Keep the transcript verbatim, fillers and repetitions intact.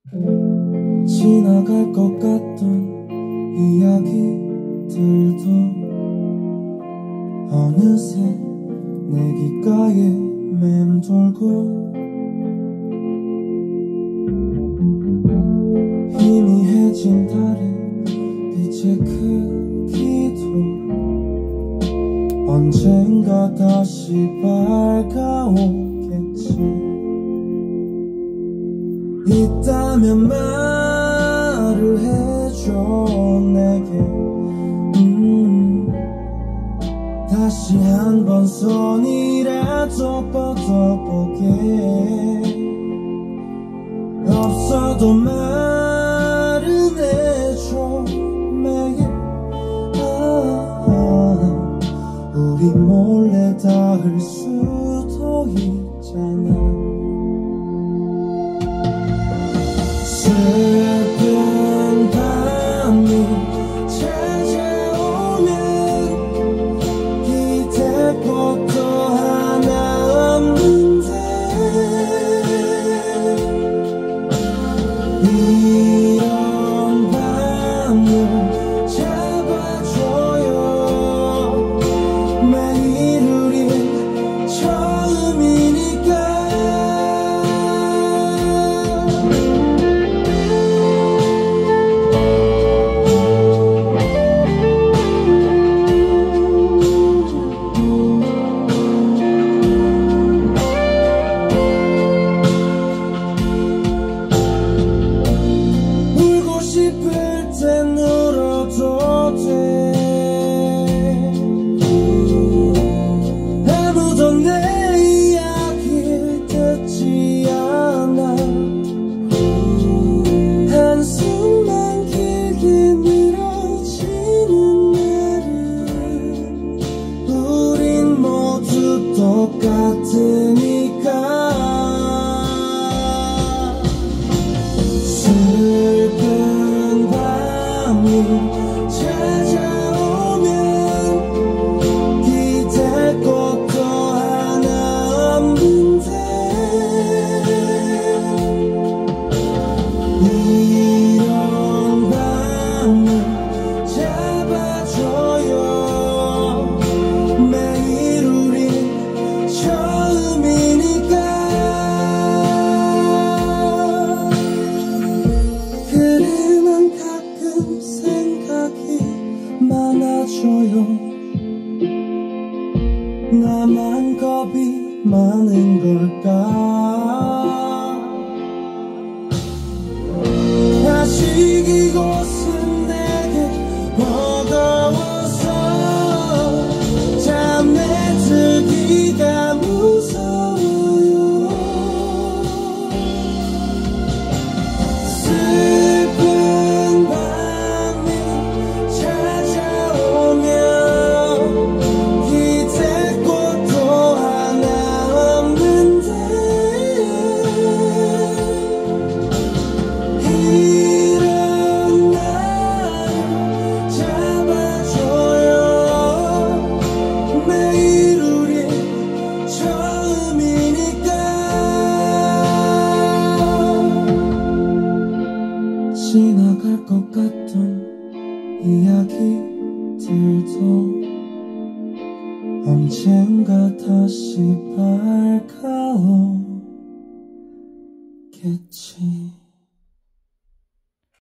지나갈 것 같던 이야기들도 어느새 내 귓가에 맴돌고 희미해진 달의 빛의 크기도 언젠가 다시 밝아오겠지. 있다면 말을 해줘 내게. 음, 다시 한번 손이라도 뻗어보게. 없어도 말은 해줘 매일. 아, 아, 우리 몰래 닿을 수도 있잖아. 슬픈 밤이 찾아오면 기댈 곳도 하나 없는데 이런 밤을 잡아줘요. 매일 우린 처음이니까. 싶을 땐 울어도 돼. 아무도 내 이야기를 듣지 않아. 한숨만 길게 늘어지는 날은 우린 모두 똑같으니까. 슬픈 밤이 찾아오면 기댈 곳도 하나 없는데 이런 밤을 잡아줘요. 매일 우린 처음이니까. 그래만 가끔 생각이 많아져요. 나만 겁이 많은 걸까. 아직 이곳은 내게 버거워서 잠에 들기가 무서워요. 슬픈 밤이 찾아오면 기댈 곳도 하나 없는데 이런 나를 잡아줘요. 매일 우린 처음이니까. 지나갈 것 같던 이야기들도 언젠가 다시 밝아오겠지.